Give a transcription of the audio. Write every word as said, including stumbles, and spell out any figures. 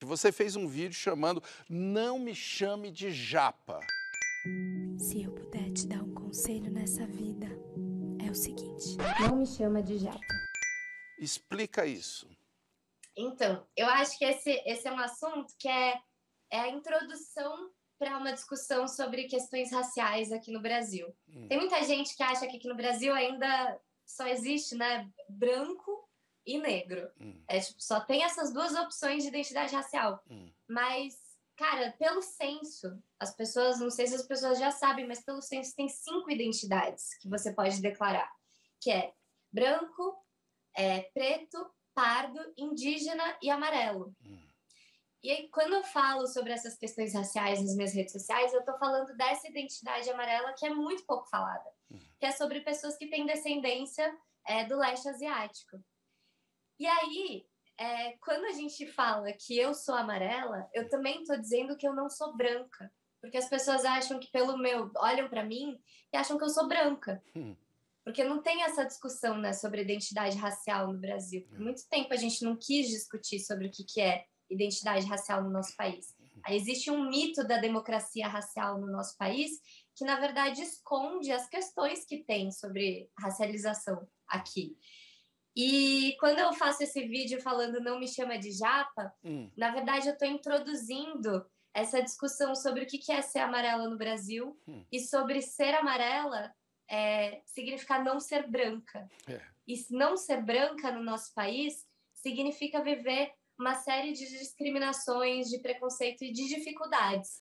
que você fez um vídeo chamando Não Me Chame de Japa. Se eu puder te dar um conselho nessa vida, é o seguinte: não me chama de japa. Explica isso. Então, eu acho que esse, esse é um assunto que é, é a introdução para uma discussão sobre questões raciais aqui no Brasil. Hum. Tem muita gente que acha que aqui no Brasil ainda só existe, né, branco e negro. Hum. É, tipo, só tem essas duas opções de identidade racial. Hum. Mas, cara, pelo censo, as pessoas, não sei se as pessoas já sabem, mas pelo censo tem cinco identidades que você pode declarar, que é branco, é, preto, pardo, indígena e amarelo. Hum. E aí, quando eu falo sobre essas questões raciais nas minhas redes sociais, eu tô falando dessa identidade amarela que é muito pouco falada, hum. que é sobre pessoas que têm descendência é, do leste asiático. E aí, é, quando a gente fala que eu sou amarela, eu também tô dizendo que eu não sou branca, porque as pessoas acham que pelo meu... olham para mim e acham que eu sou branca. Hum. Porque não tem essa discussão, né, sobre identidade racial no Brasil. Por muito tempo a gente não quis discutir sobre o que, que é identidade racial no nosso país. Aí existe um mito da democracia racial no nosso país que, na verdade, esconde as questões que tem sobre racialização aqui. E quando eu faço esse vídeo falando não me chama de japa, hum. na verdade eu estou introduzindo essa discussão sobre o que, que é ser amarela no Brasil hum. e sobre ser amarela... É, significa não ser branca. É. E não ser branca no nosso país significa viver uma série de discriminações, de preconceito e de dificuldades.